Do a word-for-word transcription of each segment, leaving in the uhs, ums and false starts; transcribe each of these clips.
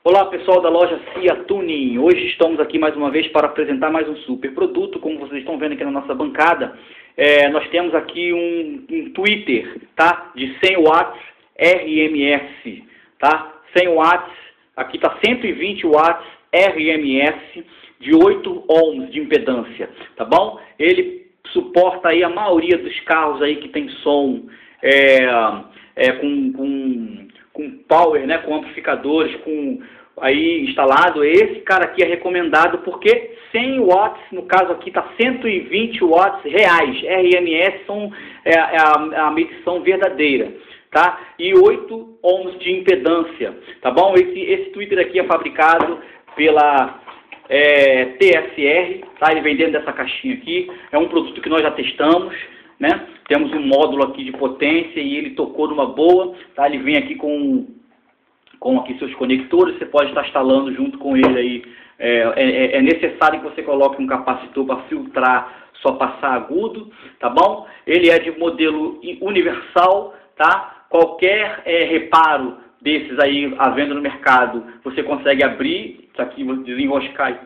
Olá pessoal da loja Cia Tuning, hoje estamos aqui mais uma vez para apresentar mais um super produto. Como vocês estão vendo aqui na nossa bancada, é, nós temos aqui um, um tweeter, tá? De cem watts R M S, tá? cem watts, aqui está cento e vinte watts R M S de oito ohms de impedância, tá bom? Ele suporta aí a maioria dos carros aí que tem som é, é, com... com com power, né, com amplificadores, com aí instalado. Esse cara aqui é recomendado porque cem watts, no caso aqui está cento e vinte watts reais, R M S são é, é a, a medição verdadeira, tá? E oito ohms de impedância, tá bom? Esse, esse tweeter aqui é fabricado pela é, T S R, tá? Ele vem dentro dessa caixinha aqui, é um produto que nós já testamos, né? Temos um módulo aqui de potência e ele tocou numa boa, tá? Ele vem aqui com, com aqui seus conectores, você pode estar instalando junto com ele aí. É, é, é necessário que você coloque um capacitor para filtrar só passar agudo, tá bom? Ele é de modelo universal, tá? Qualquer é, reparo desses aí à venda no mercado, você consegue abrir, isso aqui, desenroscar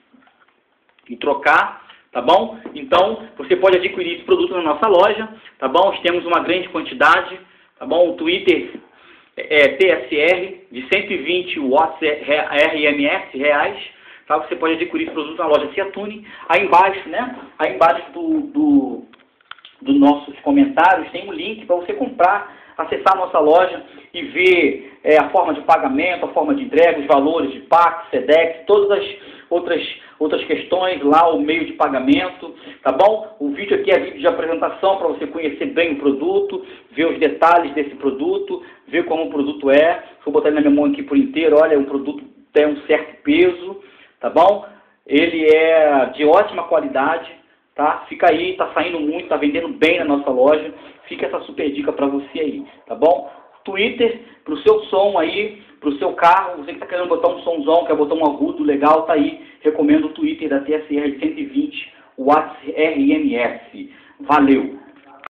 e trocar. Tá bom? Então, você pode adquirir esse produto na nossa loja, tá bom? Nós temos uma grande quantidade, tá bom? O tweeter é T S R de cento e vinte watts R M S reais, tá? Você pode adquirir esse produto na loja Cia Tuning. Aí embaixo, né? Aí embaixo do, do, do nossos comentários tem um link para você comprar, acessar a nossa loja e ver é, a forma de pagamento, a forma de entrega, os valores de Pax, Sedex, todas as outras, outras questões lá, o meio de pagamento, tá bom? O vídeo aqui é vídeo de apresentação para você conhecer bem o produto, ver os detalhes desse produto, ver como o produto é. Vou botar ele na minha mão aqui por inteiro. Olha, um produto tem um certo peso, tá bom? Ele é de ótima qualidade, tá? Fica aí, tá saindo muito, tá vendendo bem na nossa loja. Fica essa super dica para você aí, tá bom? Tweeter, pro seu som aí, pro seu carro, você que tá querendo botar um somzão, quer botar um agudo legal, tá aí. Recomendo o tweeter da T S R de cento e vinte watts R M S. Valeu!